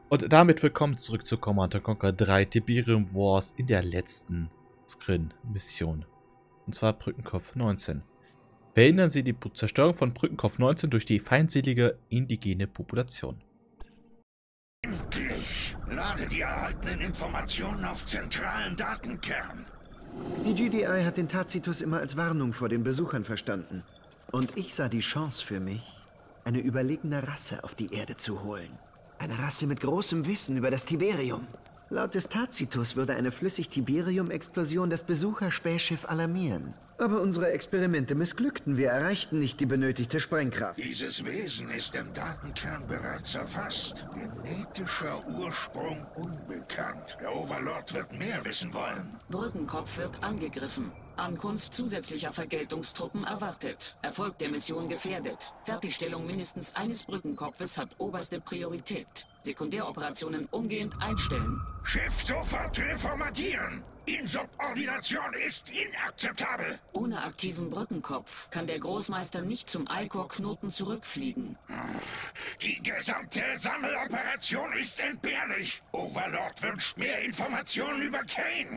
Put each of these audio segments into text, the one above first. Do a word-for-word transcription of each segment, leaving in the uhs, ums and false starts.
Und damit willkommen zurück zu Command and Conquer drei Tiberium Wars in der letzten Scrin-Mission. Und zwar Brückenkopf neunzehn. Verhindern Sie die Zerstörung von Brückenkopf neunzehn durch die feindselige indigene Population. Endlich! Lade die erhaltenen Informationen auf zentralen Datenkern. Die G D I hat den Tacitus immer als Warnung vor den Besuchern verstanden. Und ich sah die Chance für mich, eine überlegene Rasse auf die Erde zu holen. Eine Rasse mit großem Wissen über das Tiberium. Laut des Tacitus würde eine Flüssig-Tiberium-Explosion das Besucherspähschiff alarmieren. Aber unsere Experimente missglückten. Wir erreichten nicht die benötigte Sprengkraft. Dieses Wesen ist im Datenkern bereits erfasst. Genetischer Ursprung unbekannt. Der Overlord wird mehr wissen wollen. Brückenkopf wird angegriffen. Ankunft zusätzlicher Vergeltungstruppen erwartet. Erfolg der Mission gefährdet. Fertigstellung mindestens eines Brückenkopfes hat oberste Priorität. Sekundäroperationen umgehend einstellen. Schiff sofort reformatieren! Insubordination ist inakzeptabel! Ohne aktiven Brückenkopf kann der Großmeister nicht zum Alcor-Knoten zurückfliegen. Die gesamte Sammeloperation ist entbehrlich. Overlord wünscht mehr Informationen über Kane.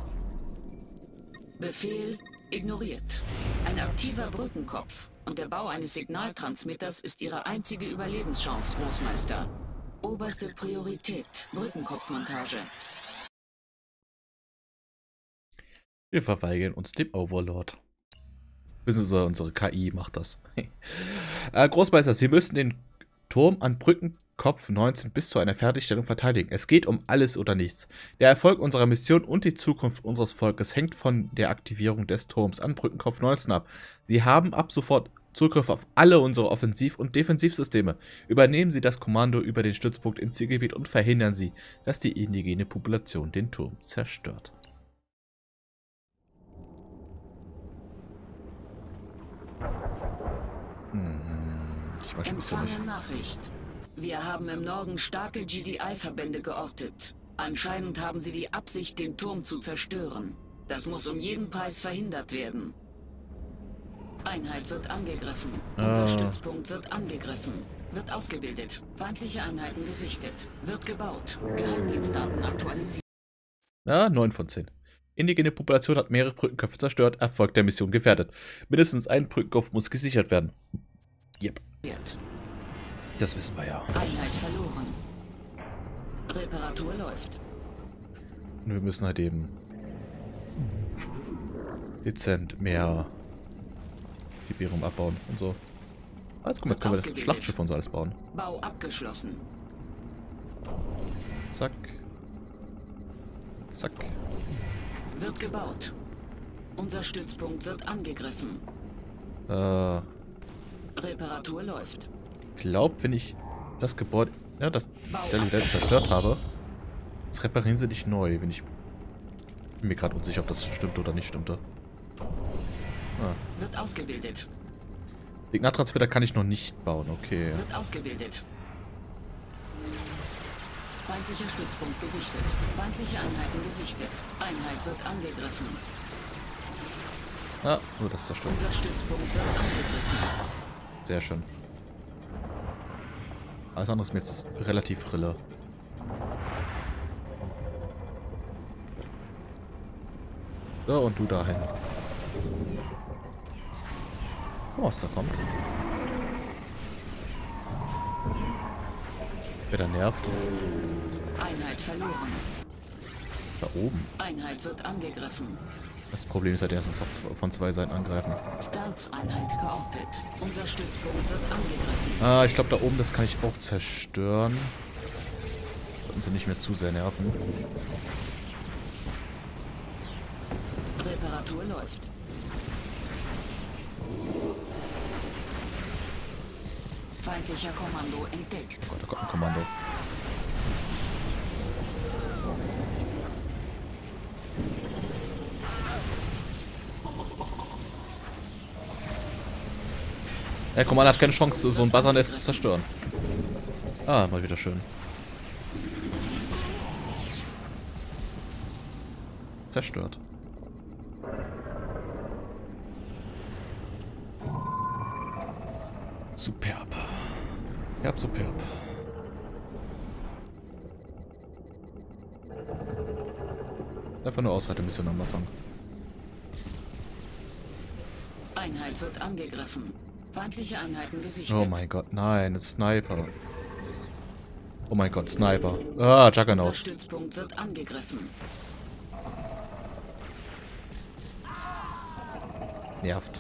Befehl ignoriert. Ein aktiver Brückenkopf und der Bau eines Signaltransmitters ist Ihre einzige Überlebenschance, Großmeister. Oberste Priorität, Brückenkopfmontage. Wir verweigern uns dem Overlord. Wissen Sie, unsere K I macht das. äh, Großmeister, Sie müssen den Turm an Brückenkopf neunzehn bis zu einer Fertigstellung verteidigen. Es geht um alles oder nichts. Der Erfolg unserer Mission und die Zukunft unseres Volkes hängt von der Aktivierung des Turms an Brückenkopf neunzehn ab. Sie haben ab sofort Zugriff auf alle unsere Offensiv- und Defensivsysteme. Übernehmen Sie das Kommando über den Stützpunkt im Zielgebiet und verhindern Sie, dass die indigene Population den Turm zerstört. Ich weiß Empfange nicht. Nachricht. Wir haben im Norden starke G D I-Verbände geortet. Anscheinend haben sie die Absicht, den Turm zu zerstören. Das muss um jeden Preis verhindert werden. Einheit wird angegriffen. Ah. Unser Stützpunkt wird angegriffen. Wird ausgebildet. Feindliche Einheiten gesichtet. Wird gebaut. Geheimdienstdaten aktualisiert. Ja, neun von zehn. Indigene Population hat mehrere Brückenköpfe zerstört. Erfolg der Mission gefährdet. Mindestens ein Brückenkopf muss gesichert werden. Yep. Das wissen wir ja. Einheit verloren. Reparatur läuft. Und wir müssen halt eben dezent mehr Tiberium abbauen und so. Jetzt, guck mal, jetzt können wir das Schlachtschiff und so alles bauen. Bau abgeschlossen. Zack. Zack. Wird gebaut. Unser Stützpunkt wird angegriffen. Äh, Reparatur läuft. glaub, wenn ich das Gebäude, ja, das Stelle wieder zerstört habe, das reparieren sie nicht neu, wenn ich bin mir gerade unsicher, ob das stimmt oder nicht stimmte. Ah. Wird ausgebildet. Signaltransmitter kann ich noch nicht bauen, okay. Wird ausgebildet. Feindlicher Stützpunkt gesichtet. Feindliche Einheiten gesichtet. Einheit wird angegriffen. Ah, nur das zerstört. Unser Stützpunkt wird angegriffen. Sehr schön. Alles andere ist mir jetzt relativ rille. So, und du dahin. Oh, was da kommt. Wer da nervt. Einheit verloren. Da oben. Einheit wird angegriffen. Das Problem ist halt, dass es von zwei Seiten angreifen. Stealth-Einheit geortet. Unser Stützpunkt wird angegriffen. Ah, ich glaube, da oben, das kann ich auch zerstören. Sollten sie nicht mehr zu sehr nerven. Reparatur läuft. Feindlicher Kommando entdeckt. Oh Gott, da kommt ein Kommando. Der Kommando hat keine Chance, so ein Buzzernest zu zerstören. Ah, mal wieder schön. Zerstört. Superb. Ja, superb. Einfach nur Aushaltemission am Anfang. Einheit wird angegriffen. Feindliche Einheiten gesichtet. Oh mein Gott, nein, es ist Sniper. Oh mein Gott, Sniper. Ah, Unser Juggernaut. Stützpunkt wird angegriffen. Nervt.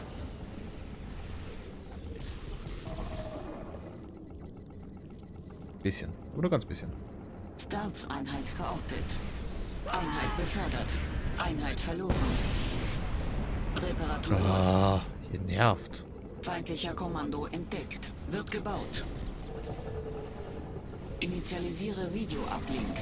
Bisschen. Nur ganz bisschen. Stealth-Einheit geortet. Einheit befördert. Einheit verloren. Reparatur läuft. Ah, hier nervt. Feindlicher Kommando entdeckt. Wird gebaut. Initialisiere Videoablink.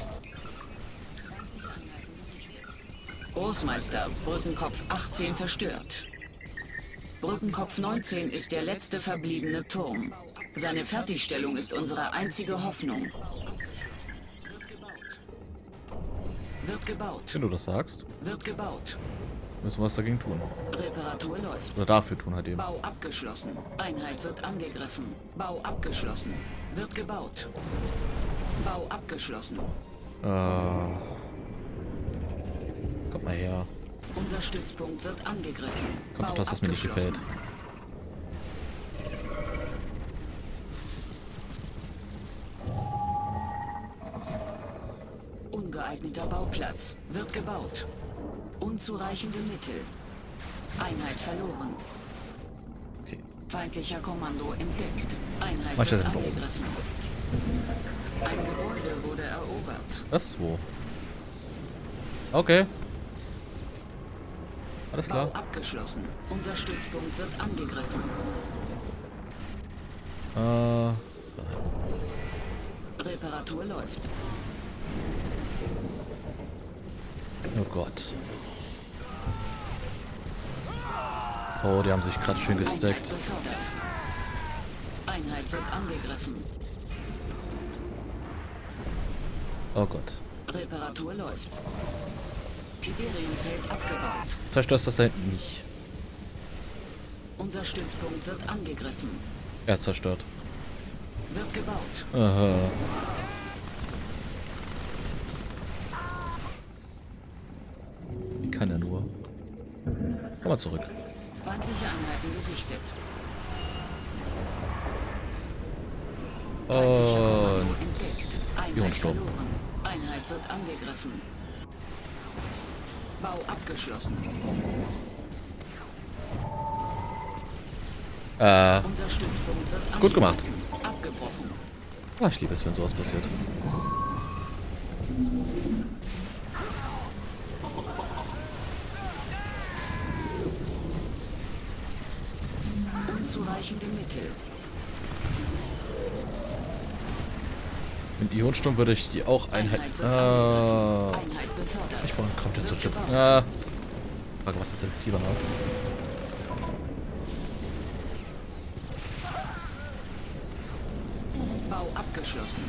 Großmeister, Brückenkopf achtzehn zerstört. Brückenkopf neunzehn ist der letzte verbliebene Turm. Seine Fertigstellung ist unsere einzige Hoffnung. Wird gebaut. Wird gebaut. Wenn du das sagst, Wird gebaut. müssen wir was dagegen tun. Reparatur läuft. Oder dafür tun halt eben. Bau abgeschlossen. Einheit wird angegriffen. Bau abgeschlossen. Wird gebaut. Bau abgeschlossen. Ah. Kommt mal her. Unser Stützpunkt wird angegriffen. Kommt Bau etwas, was mir nicht gefällt. Ungeeigneter Bauplatz. Wird gebaut. Unzureichende Mittel. Einheit verloren. Okay. Feindlicher Kommando entdeckt. Einheit Mach ich wird das jetzt angegriffen. Ein Gebäude wurde erobert. Was? Wo? Okay. Alles Bau klar. abgeschlossen. Unser Stützpunkt wird angegriffen. Äh. Reparatur läuft. Oh Gott. Oh, die haben sich gerade schön Einheit gestackt. befördert. Einheit wird angegriffen. Oh Gott. Reparatur läuft. Tiberiumfeld abgebaut. Zerstörst das da hinten nicht. Unser Stützpunkt wird angegriffen. Er hat zerstört. Wird gebaut. Aha. Wie kann er nur? Komm mal zurück. Feindliche Einheiten gesichtet. Feindlicher Kommando Und entdeckt. Einheit Ionensturm. verloren. Einheit wird angegriffen. Bau abgeschlossen. Äh, Unser Stützpunkt wird angegriffen. Gut gemacht. Abgebrochen. ah, ich liebe es, wenn sowas passiert. Unzureichende Mittel. Mit Ionensturm würde ich die auch Einheit... Einheit wird Ah, angegriffen. Einheit befördert. ich brauche einen komplett zu Wird Chip. gebaut. Ah. Frage, was ist effektiver? Ne? Bau abgeschlossen.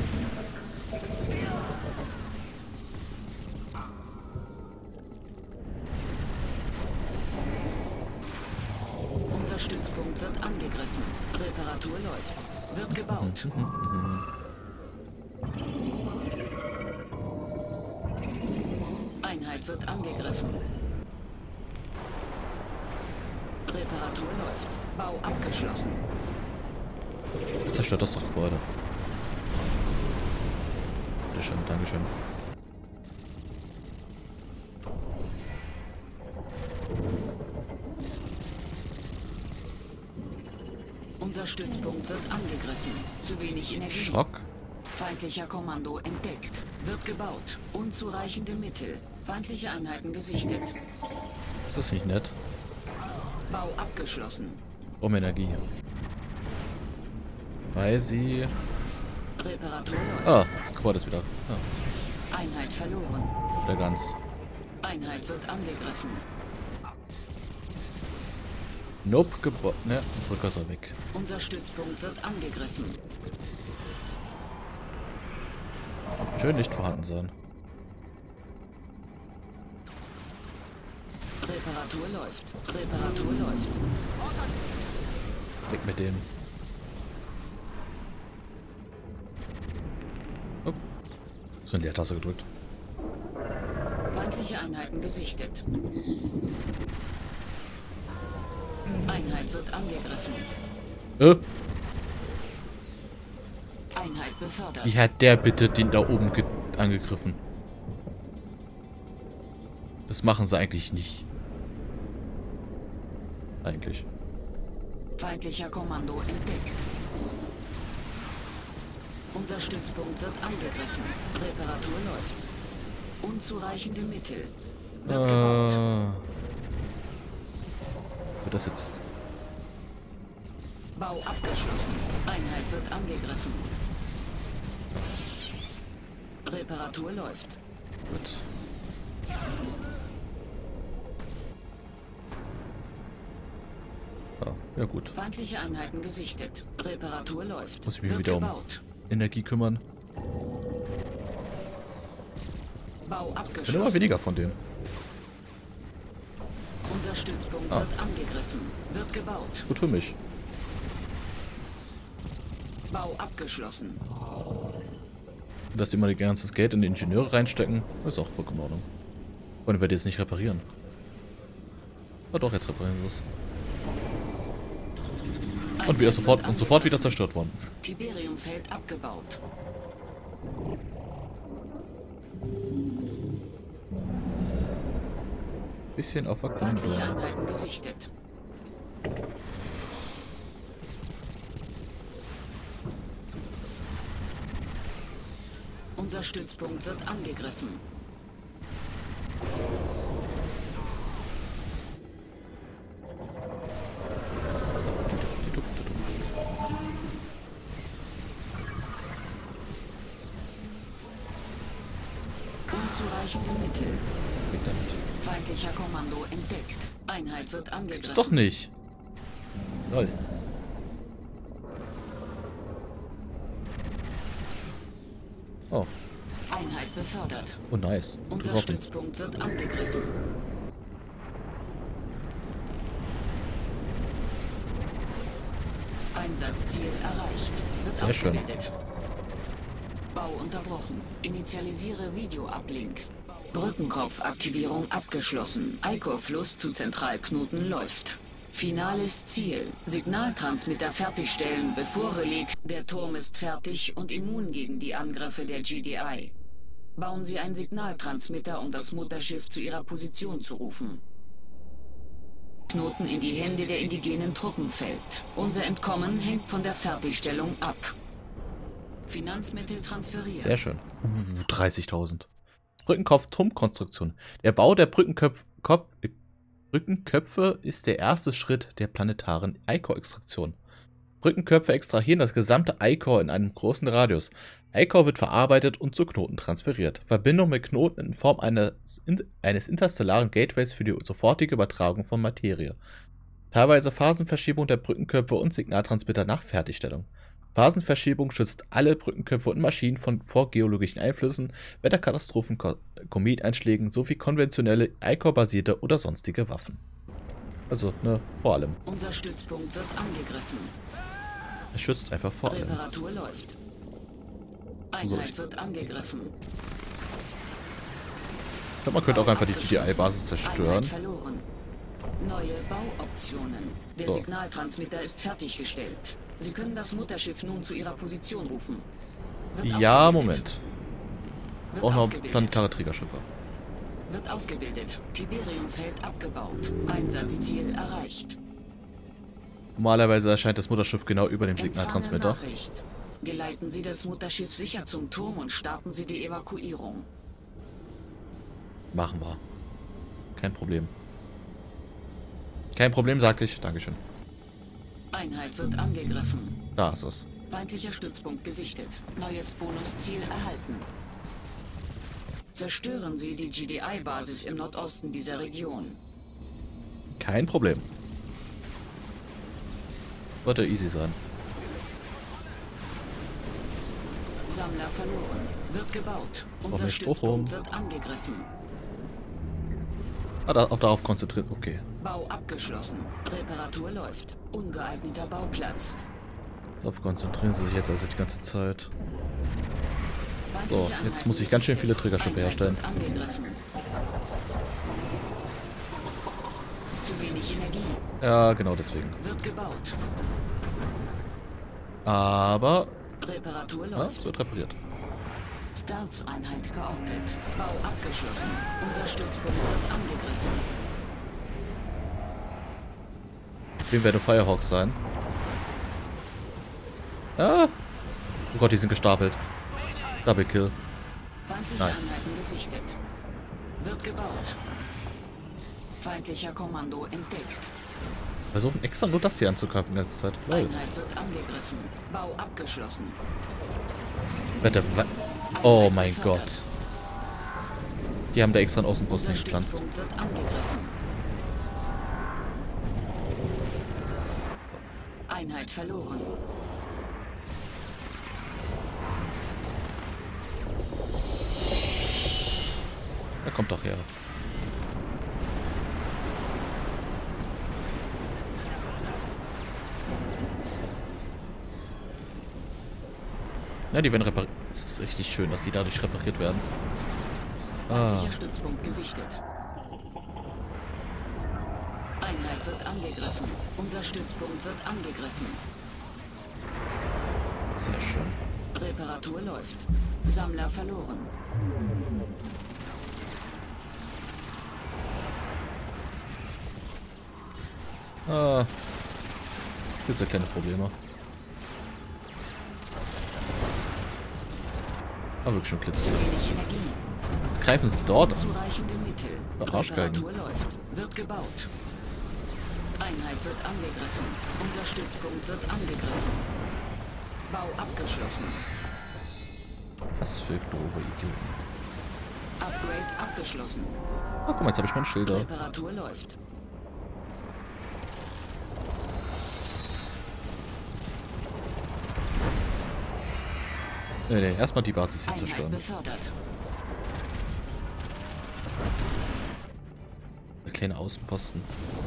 Unser Stützpunkt wird angegriffen. Reparatur läuft. Wird gebaut. Einheit wird angegriffen. Reparatur läuft. Bau abgeschlossen. Zerstört das doch Gebäude. Bitteschön, Dankeschön. Unser Stützpunkt wird angegriffen. Zu wenig Energie. Schock. Feindlicher Kommando entdeckt. Wird gebaut. Unzureichende Mittel. Feindliche Einheiten gesichtet. Ist das nicht nett? Bau abgeschlossen. Um Energie. Weil sie... Reparatur läuft. Ah, das Gebäude ist wieder... Ja, Einheit verloren. wieder ganz. Einheit wird angegriffen. Nope, Gebäude... Ne, Brücke soll weg. Unser Stützpunkt wird angegriffen. Schön nicht vorhanden sein. Reparatur läuft. Reparatur läuft. Weg mit dem. Oh. So eine Leertaste gedrückt. Feindliche Einheiten gesichtet. Einheit wird angegriffen. Äh? Einheit befördert. Wie hat der bitte den da oben ge angegriffen? Das machen sie eigentlich nicht. Eigentlich. Feindlicher Kommando entdeckt. Unser Stützpunkt wird angegriffen. Reparatur läuft. Unzureichende Mittel. Wird Äh, gebaut. wird das jetzt... Bau abgeschlossen. Einheit wird angegriffen. Reparatur läuft. Gut. Ah, ja gut. Feindliche Einheiten gesichtet. Reparatur läuft. Muss ich mich wird wieder um gebaut. Energie kümmern. Bau Ich bin immer abgeschlossen. weniger von denen. Unser Stützpunkt Ah. wird angegriffen. Wird gebaut. Gut für mich. Bau abgeschlossen. Dass die immer ihr ganzes Geld in die Ingenieure reinstecken, ist auch vollkommen in Ordnung. Und wir die jetzt nicht reparieren. Ah doch, jetzt reparieren sie es. Und wieder Einheit sofort wird und sofort wieder angegriffen. zerstört worden. Tiberiumfeld abgebaut. Bisschen auf der Feindliche Kante. Einheiten gesichtet. Unser Stützpunkt wird angegriffen. Unzureichende Mittel. Weg damit. Feindlicher Kommando entdeckt. Einheit wird angegriffen. Ist doch nicht. Lol. Oh. Einheit befördert. Oh nice. Unser Getroffen. Stützpunkt wird angegriffen. Einsatzziel erreicht. Wird Sehr schön. ausgebildet. Bau unterbrochen. Initialisiere Videouplink. Brückenkopfaktivierung abgeschlossen. Eikor-Fluss zu Zentralknoten läuft. Finales Ziel. Signaltransmitter fertigstellen, bevor Relikt. Der Turm ist fertig und immun gegen die Angriffe der G D I. Bauen Sie einen Signaltransmitter, um das Mutterschiff zu ihrer Position zu rufen. Knoten in die Hände der indigenen Truppen fällt. Unser Entkommen hängt von der Fertigstellung ab. Finanzmittel transferiert. Sehr schön. Uh, dreißigtausend. Brückenkopf-Turmkonstruktion. Der Bau der Brückenköpf Kopf Brückenköpfe ist der erste Schritt der planetaren Eikor-Extraktion. Brückenköpfe extrahieren das gesamte Eikor in einem großen Radius. Eikor wird verarbeitet und zu Knoten transferiert. Verbindung mit Knoten in Form eines, eines interstellaren Gateways für die sofortige Übertragung von Materie. Teilweise Phasenverschiebung der Brückenköpfe und Signaltransmitter nach Fertigstellung. Phasenverschiebung schützt alle Brückenköpfe und Maschinen von vorgeologischen Einflüssen, Wetterkatastrophen, Ko Kometeinschlägen sowie konventionelle Eikor-basierte oder sonstige Waffen. Also, ne, vor allem. Unser Stützpunkt wird angegriffen. Es schützt einfach vor allem. Reparatur läuft. Einheit wird angegriffen. Ich glaube, man könnte auch einfach die G D I-Basis zerstören. Einheit verloren. Neue Bauoptionen. Der So. Signaltransmitter ist fertiggestellt. Sie können das Mutterschiff nun zu ihrer Position rufen. Wird Ja, ausgebildet. Moment. Wird Auch noch ausgebildet. planetare Trägerschiffe. Wird ausgebildet. Tiberiumfeld abgebaut. Einsatzziel erreicht. Normalerweise erscheint das Mutterschiff genau über dem Empfange Signaltransmitter. Nachricht. Geleiten Sie das Mutterschiff sicher zum Turm und starten Sie die Evakuierung. Machen wir. Kein Problem. Kein Problem, sagte ich. Dankeschön. Einheit wird angegriffen. Da ist es. Feindlicher Stützpunkt gesichtet. Neues Bonusziel erhalten. Zerstören Sie die G D I-Basis im Nordosten dieser Region. Kein Problem. Sollte easy sein. Sammler verloren. Wird gebaut. Brauchen Unser wir Strohhalm. Stützpunkt wird angegriffen. Ah, da, auch darauf konzentriert. Okay. Bau abgeschlossen. Reparatur läuft. Ungeeigneter Bauplatz. Darauf konzentrieren sie sich jetzt also die ganze Zeit. So, jetzt muss ich ganz schön viele Trägerschiffe herstellen. Zu wenig Energie. Ja, genau deswegen. Wird gebaut. Aber... Reparatur Ja, läuft. es wird repariert. Stealth-Einheit geortet. Bau abgeschlossen. Unser Stützpunkt wird angegriffen. Wem werden Firehawks sein? Ah! Oh Gott, die sind gestapelt. Double Kill. Feindliche Nice. Einheiten gesichtet. Wird gebaut. Feindlicher Kommando entdeckt. Versuchen extra nur das hier anzugreifen die ganze Zeit. Lol. Einheit wird angegriffen. Bau abgeschlossen. Wette, wa oh Einheit mein befördert. Gott. Die haben da extra einen Außenposten Unser gepflanzt. Stützpunkt wird angegriffen. Einheit verloren. Er kommt doch her. Ja, die werden repariert. Es ist richtig schön, dass die dadurch repariert werden. Ah, Feindlicher Stützpunkt gesichtet. Einheit wird angegriffen. Unser Stützpunkt wird angegriffen. sehr schön. Reparatur läuft. Sammler verloren. Ah, jetzt ja keine Probleme. Aber wirklich schon Zu klitzeklein. wenig Energie. Jetzt greifen sie dort an. Unzureichende Mittel. Arschgeigen. Reparatur läuft. Wird gebaut. Einheit wird angegriffen. Unser Stützpunkt wird angegriffen. Bau abgeschlossen. Was für doofe Idioten. Upgrade abgeschlossen. Ah, guck mal, jetzt habe ich mein Schild da. Reparatur läuft. Nee, nee, erstmal die Basis hier Einheit zerstören. befördert. Der kleine Außenposten.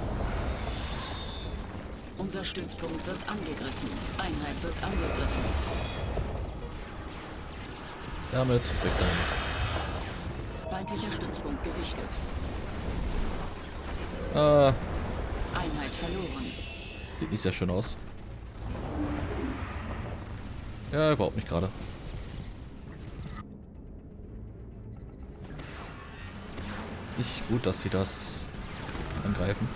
Unser Stützpunkt wird angegriffen. Einheit wird angegriffen. Damit, weg damit. Feindlicher Stützpunkt gesichtet. Ah, Einheit verloren. sieht nicht sehr schön aus. Ja, überhaupt nicht gerade. Nicht gut, dass sie das angreifen.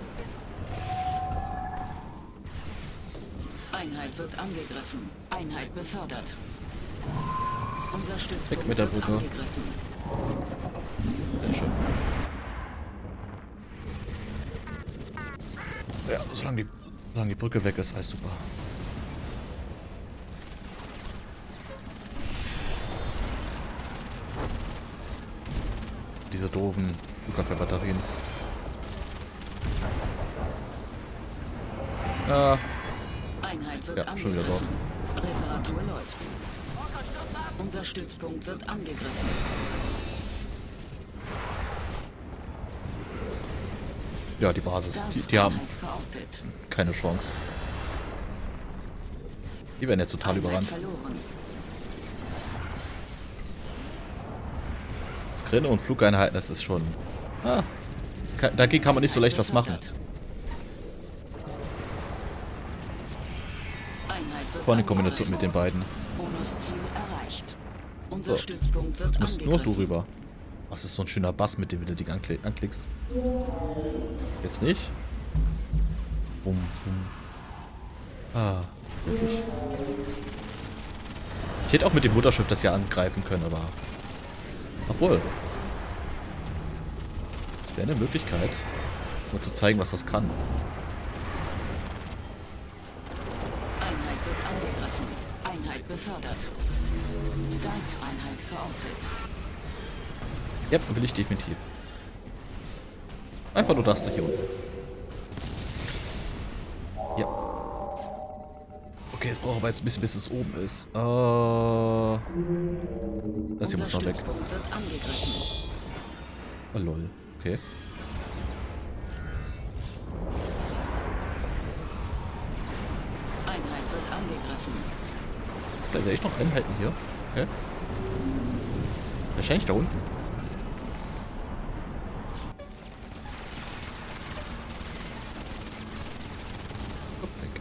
Einheit wird angegriffen. Einheit befördert. Unser Stützpunkt Weg mit der wird Brücke. angegriffen. Sehr schön. Ja, solange die, solange die Brücke weg ist, alles super. Diese doofen Lukas-Batterien. Ja, Einheit wird Ja, schon wieder angegriffen. Reparatur läuft. Unser Stützpunkt wird angegriffen. ja, die Basis. Die, die haben Stealth-Einheit geortet. keine Chance. Die werden jetzt total Einheit überrannt. verloren. Skrine und Flugeinheiten, das ist schon... Ah, ka- dagegen kann man nicht so leicht was machen. Befördert. Einheit wird Vor allem in Kombination mit den beiden. Bonusziel erreicht. Unser So. Stützpunkt wird Jetzt musst nur angegriffen. du rüber. Was ist so ein schöner Bass, mit dem du das Ding ankli anklickst? Jetzt nicht? Bum, bum. Ah, wirklich. Ich hätte auch mit dem Mutterschiff das ja angreifen können, aber... Obwohl. Das wäre eine Möglichkeit, mal zu zeigen, was das kann. Einheit wird angegriffen. Einheit befördert. Stealth-Einheit geortet. Ja, will ich definitiv. Einfach nur das da hier unten. Ja. Okay, es braucht aber jetzt ein bisschen, bis es oben ist. Äh, das hier Unser muss noch weg. Stützpunkt wird angegriffen. Oh, lol. Okay. Einheit wird angegriffen. Vielleicht sehe ich noch Einheiten hier. Okay. Wahrscheinlich da unten. Weg.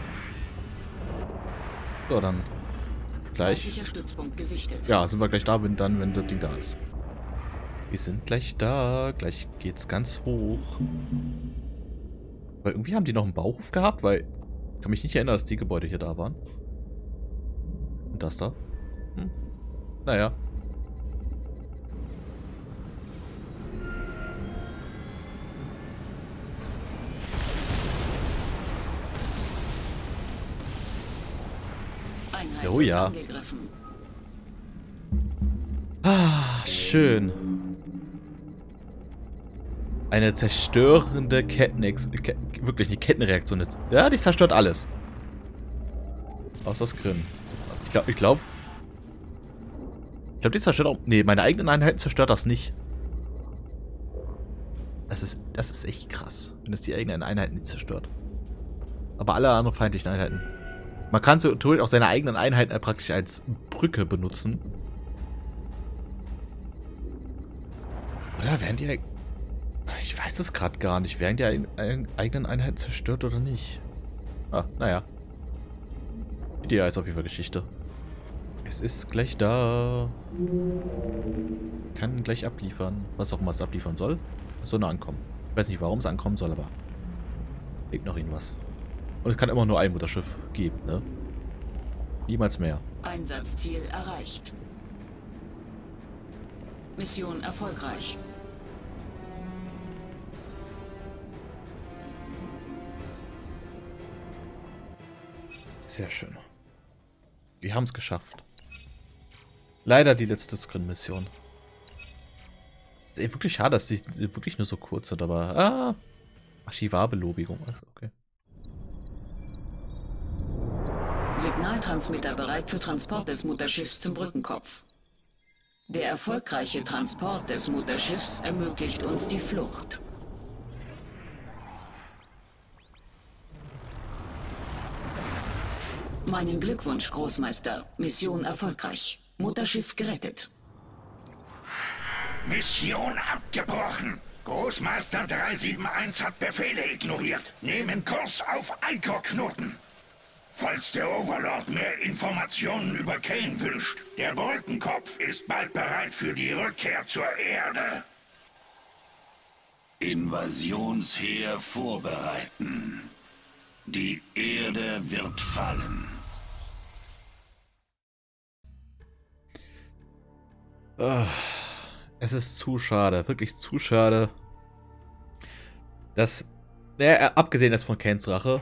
So, dann gleich. Stützpunkt gesichtet. Ja, sind wir gleich da, wenn dann, wenn das Ding da ist. Wir sind gleich da. Gleich geht's ganz hoch. Weil irgendwie haben die noch einen Bauhof gehabt, weil ich kann mich nicht erinnern, dass die Gebäude hier da waren. Und das da. Hm. Naja. Einheit Oh ja. angegriffen. Ah, schön. Eine zerstörende Kettenex... Ke wirklich eine Kettenreaktion. Ja, die zerstört alles. Außer das Grin. Ich glaube, ich glaube... Ich glaube, die zerstört auch... Nee, meine eigenen Einheiten zerstört das nicht. Das ist, das ist echt krass, wenn es die eigenen Einheiten nicht zerstört. Aber alle anderen feindlichen Einheiten. Man kann so theoretisch auch seine eigenen Einheiten praktisch als Brücke benutzen. Oder werden die... Ich weiß es gerade gar nicht. Werden die eigenen Einheiten zerstört oder nicht? Ah, naja. Die ist auf jeden Fall Geschichte. Es ist gleich da. Kann gleich abliefern. Was auch immer es abliefern soll. Es soll nur ankommen. Ich weiß nicht, warum es ankommen soll, aber ignorieren was. Und es kann immer nur ein Mutterschiff geben, ne? Niemals mehr. Einsatzziel erreicht. Mission erfolgreich. Sehr schön. Wir haben es geschafft. Leider die letzte Screen-Mission. Ist ey, wirklich schade, dass die wirklich nur so kurz sind, aber... Ah! Archivarbelobigung. Okay. Signaltransmitter bereit für Transport des Mutterschiffs zum Brückenkopf. Der erfolgreiche Transport des Mutterschiffs ermöglicht uns die Flucht. Meinen Glückwunsch, Großmeister. Mission erfolgreich. Mutterschiff gerettet. Mission abgebrochen. Großmeister drei sieben eins hat Befehle ignoriert. Nehmen Kurs auf Eikor-Knoten. Falls der Overlord mehr Informationen über Kane wünscht, der Brückenkopf ist bald bereit für die Rückkehr zur Erde. Invasionsheer vorbereiten. Die Erde wird fallen. Oh, es ist zu schade, wirklich zu schade, dass, naja, abgesehen jetzt von Kanes Rache,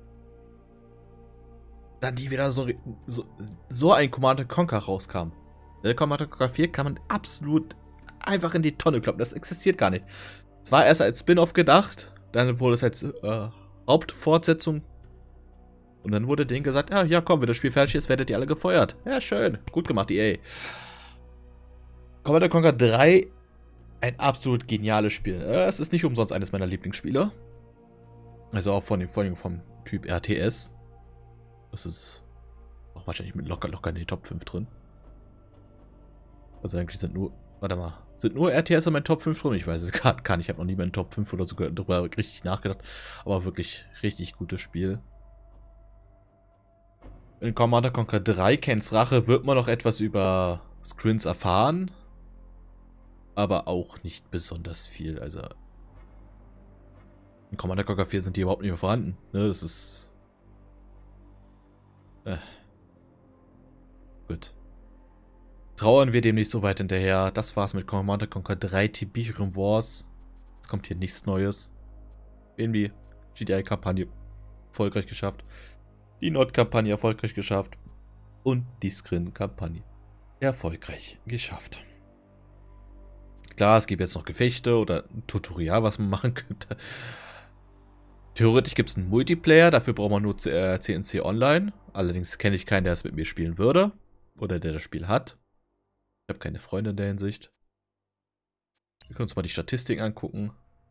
dann die wieder so, so, so ein Command and Conquer rauskam. Der Command and Conquer vier kann man absolut einfach in die Tonne kloppen, das existiert gar nicht. Es war erst als Spin-off gedacht, dann wurde es als äh, Hauptfortsetzung und dann wurde denen gesagt, ja, ja komm, wenn das Spiel fertig ist, werdet ihr alle gefeuert. Ja, schön, gut gemacht, E A. Command and Conquer drei, ein absolut geniales Spiel. Es ist nicht umsonst eines meiner Lieblingsspiele. Also auch von dem, vor allem vom Typ R T S. Das ist auch wahrscheinlich mit locker locker in die Top fünf drin. Also eigentlich sind nur, warte mal, sind nur R T S in meinen Top fünf drin? Ich weiß es gerade gar nicht. Ich habe noch nie mehr in Top fünf oder sogar darüber richtig nachgedacht. Aber wirklich richtig gutes Spiel. In Command and Conquer drei, Kanes Rache, wird man noch etwas über Skrins erfahren. Aber auch nicht besonders viel. Also in Command and Conquer vier sind die überhaupt nicht mehr vorhanden. Ne, das ist... Äh. Gut. Trauern wir dem nicht so weit hinterher. Das war's mit Command and Conquer drei Tiberium Wars. Es kommt hier nichts Neues. Irgendwie G D I-Kampagne erfolgreich geschafft. Die Nord-Kampagne erfolgreich geschafft. Und die Skrin-Kampagne erfolgreich geschafft. Klar, es gibt jetzt noch Gefechte oder ein Tutorial, was man machen könnte. Theoretisch gibt es einen Multiplayer, dafür braucht man nur C N C Online. Allerdings kenne ich keinen, der es mit mir spielen würde. Oder der das Spiel hat. Ich habe keine Freunde in der Hinsicht. Wir können uns mal die Statistiken angucken.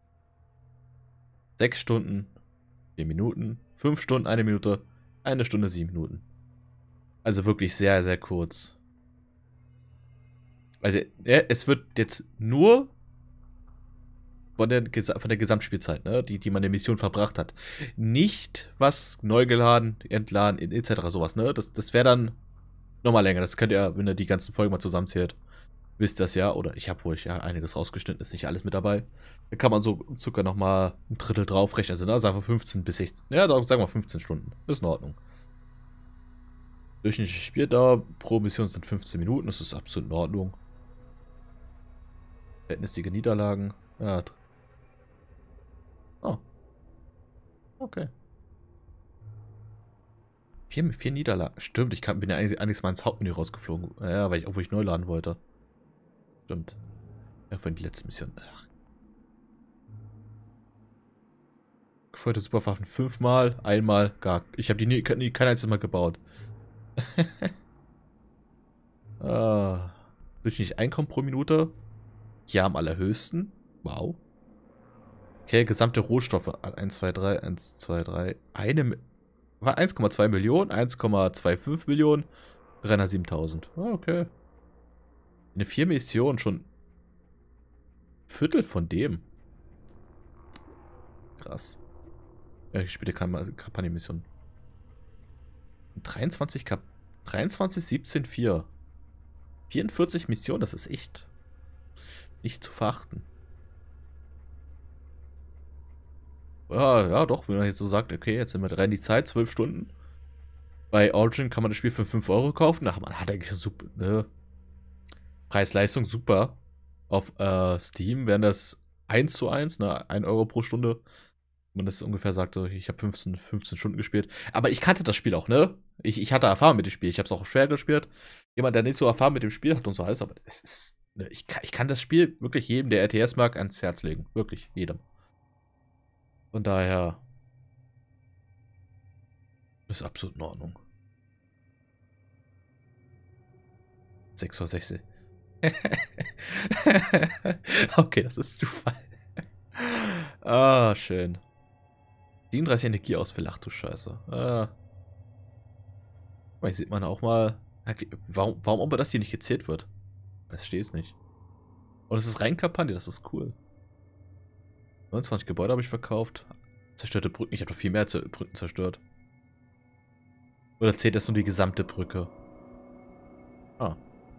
Sechs Stunden, vier Minuten, fünf Stunden, eine Minute, eine Stunde, sieben Minuten. Also wirklich sehr, sehr kurz. Also, ja, es wird jetzt nur von der, von der Gesamtspielzeit, ne, die, die man in der Mission verbracht hat. Nicht was neu geladen, entladen, et cetera sowas, ne? Das, das wäre dann nochmal länger. Das könnt ihr, wenn ihr die ganzen Folgen mal zusammenzählt, wisst ihr das ja. Oder ich habe wohl ja einiges rausgeschnitten, ist nicht alles mit dabei. Da kann man so circa nochmal ein Drittel draufrechnen. Also, ne, sagen wir fünfzehn bis sechzehn. Ja, sagen wir fünfzehn Stunden. Ist in Ordnung. Durchschnittliche Spieldauer pro Mission sind fünfzehn Minuten. Das ist absolut in Ordnung. Verhältnismäßige Niederlagen. Ja. Oh. Okay. Vier, vier Niederlagen. Stimmt, ich kann, bin ja eigentlich, eigentlich mal ins Hauptmenü rausgeflogen. Ja, weil ich, obwohl ich neu laden wollte. Stimmt. Ja, von die letzte Mission. Ach. Gefeuerte Superwaffen fünfmal, einmal gar. Ich habe die nie, nie kein einziges Mal gebaut. ah. Durchschnittlich Einkommen pro Minute. Hier am allerhöchsten. Wow. Okay, gesamte Rohstoffe. eins, zwei, drei, eins, zwei, drei. Eine. War eins Komma zwei Millionen, eins Komma fünfundzwanzig Millionen, dreihundertsiebentausend. Ah, okay. Eine vier Mission schon. Viertel von dem. Krass. Ja, ich spiele Kampagnenmission. dreiundzwanzig Kap. dreiundzwanzig, siebzehn, vier. vierundvierzig Missionen, das ist echt nicht zu verachten. Ja, ja, doch, wenn man jetzt so sagt, okay, jetzt sind wir rein die Zeit, zwölf Stunden. Bei Origin kann man das Spiel für fünf Euro kaufen. Ach, man hat eigentlich super, ne? Preis-Leistung super. Auf äh, Steam wären das eins zu eins, ne? ein Euro pro Stunde. Man das ungefähr sagt, so, ich habe fünfzehn, fünfzehn Stunden gespielt. Aber ich kannte das Spiel auch, ne? Ich, ich hatte Erfahrung mit dem Spiel. Ich habe es auch schwer gespielt. Jemand, der nicht so Erfahrung mit dem Spiel hat und so alles, aber es ist, ne, ich, kann, ich kann das Spiel wirklich jedem, der R T S mag, ans Herz legen. Wirklich, jedem. Von daher ist absolut in Ordnung. sechs Uhr sechzehn. Okay, das ist Zufall. Ah, schön. siebenunddreißig Energieausfälle, ach du Scheiße. Ah. Vielleicht sieht man auch mal. Warum, warum aber das hier nicht gezählt wird? Das steht es nicht. Und es ist rein Kampagne, das ist cool. neunundzwanzig Gebäude habe ich verkauft. Zerstörte Brücken, ich habe doch viel mehr Brücken zerstört. Oder zählt das nur die gesamte Brücke? Ah.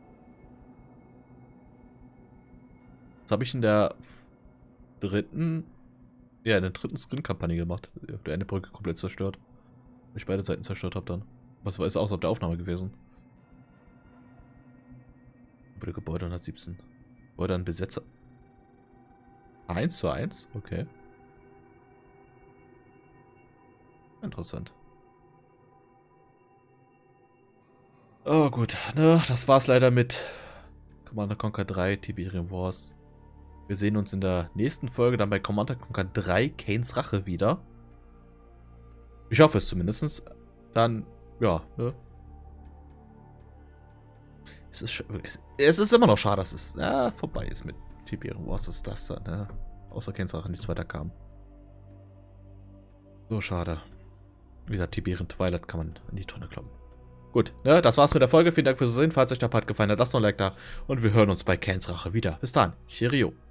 Was habe ich in der dritten, ja, in der dritten Screen-Kampagne gemacht? Der eine Brücke komplett zerstört. Weil ich beide Seiten zerstört habe dann. Was war es auch auf der Aufnahme gewesen? Über Gebäude hundertsiebzehn. Gebäude an Besetzer. eins zu eins? Okay. Interessant. Oh gut, ne, das war's leider mit Command and Conquer drei Tiberium Wars. Wir sehen uns in der nächsten Folge dann bei Command and Conquer drei Kains Rache wieder. Ich hoffe es zumindest. Dann, ja, ne. Es ist, es, es ist immer noch schade, dass es ja, vorbei ist mit Tiberium Wars. Was ist das da, ne? Außer Kains Rache nichts weiter kam. So schade. Wie gesagt, Tiberium Twilight kann man in die Tonne kloppen. Gut, ne, das war's mit der Folge. Vielen Dank fürs Sehen. Falls euch der Part gefallen hat, lasst noch ein Like da. Und wir hören uns bei Kains Rache wieder. Bis dann. Cheerio.